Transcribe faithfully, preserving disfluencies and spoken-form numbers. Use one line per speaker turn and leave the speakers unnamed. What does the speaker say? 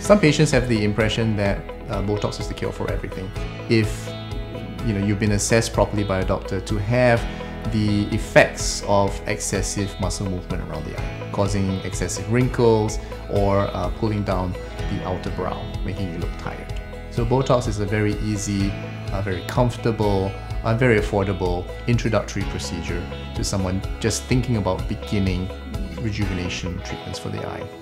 Some patients have the impression that uh, Botox is the cure for everything. If you know, you've been assessed properly by a doctor to have the effects of excessive muscle movement around the eye, causing excessive wrinkles or uh, pulling down the outer brow, making you look tired. So Botox is a very easy, uh, very comfortable, uh, very affordable introductory procedure to someone just thinking about beginning rejuvenation treatments for the eye.